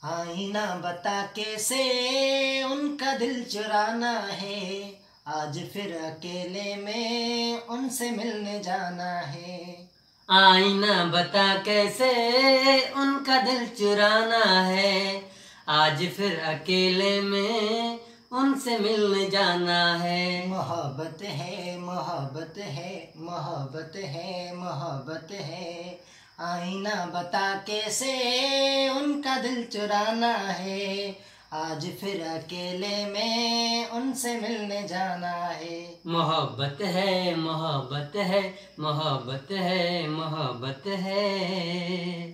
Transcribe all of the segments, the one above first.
आईना बता कैसे उनका दिल चुराना है, आज फिर अकेले में उनसे मिलने जाना है। आईना बता कैसे उनका दिल चुराना है, आज फिर अकेले में उनसे मिलने जाना है। मोहब्बत है मोहब्बत है मोहब्बत है मोहब्बत है, आईना बता कैसे उनका दिल चुराना है, आज फिर अकेले में उनसे मिलने जाना है। मोहब्बत है मोहब्बत है मोहब्बत है मोहब्बत है।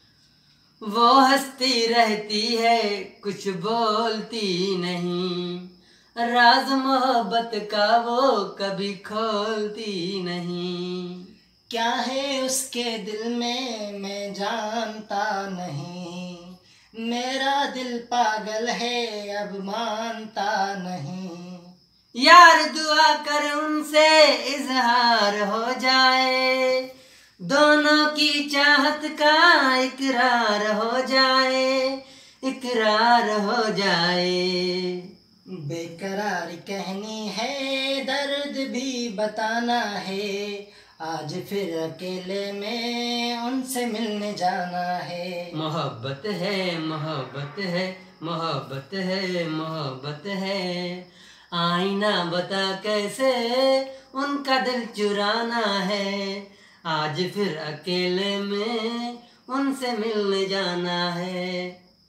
वो हंसती रहती है कुछ बोलती नहीं, राज मोहब्बत का वो कभी खोलती नहीं। क्या है उसके दिल में मैं जानता नहीं, मेरा दिल पागल है अब मानता नहीं। यार दुआ कर उनसे इजहार हो जाए, दोनों की चाहत का इकरार हो जाए, इकरार हो जाए। बेकरार कहनी है दर्द भी बताना है, आज फिर अकेले में उनसे मिलने जाना है। मोहब्बत है मोहब्बत है मोहब्बत है मोहब्बत है, आईना बता कैसे उनका दिल चुराना है, आज फिर अकेले में उनसे मिलने जाना है।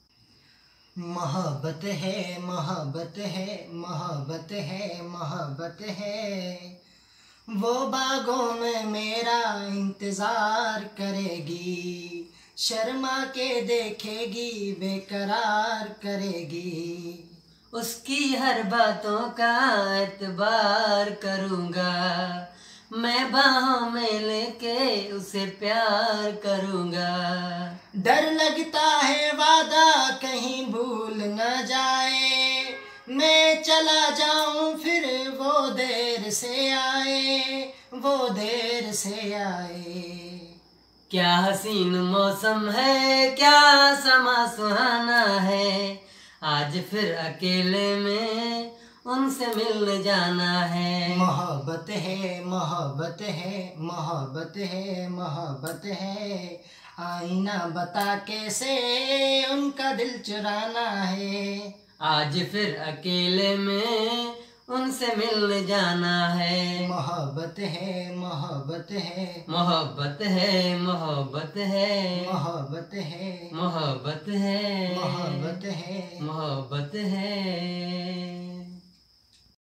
मोहब्बत है मोहब्बत है मोहब्बत है मोहब्बत है, वो बागों में मेरा इंतज़ार करेगी, शर्मा के देखेगी बेकरार करेगी। उसकी हर बातों का एतबार करूँगा, मैं बाहों में लेके उसे प्यार करूँगा। डर लगता है वादा कहीं भूल न जाए, मैं चला जाऊं फिर वो देर से आए, वो देर से आए। क्या हसीन मौसम है क्या समा सुहाना है, आज फिर अकेले में उनसे मिल जाना है। मोहब्बत है मोहब्बत है मोहब्बत है मोहब्बत है, आईना बता कैसे उनका दिल चुराना है, आज फिर अकेले में उनसे मिल जाना है। मोहब्बत है मोहब्बत है मोहब्बत है मोहब्बत है मोहब्बत है मोहब्बत है मोहब्बत है मोहब्बत है।